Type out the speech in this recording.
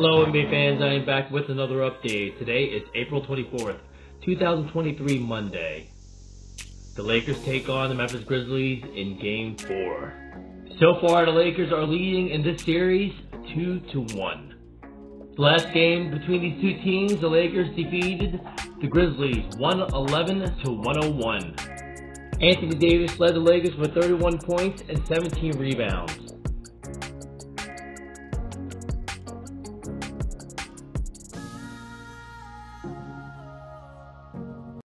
Hello NBA fans, I am back with another update. Today is April 24th, 2023 Monday. The Lakers take on the Memphis Grizzlies in Game 4. So far, the Lakers are leading in this series 2-1. The last game between these two teams, the Lakers defeated the Grizzlies 111-101. Anthony Davis led the Lakers with 31 points and 17 rebounds.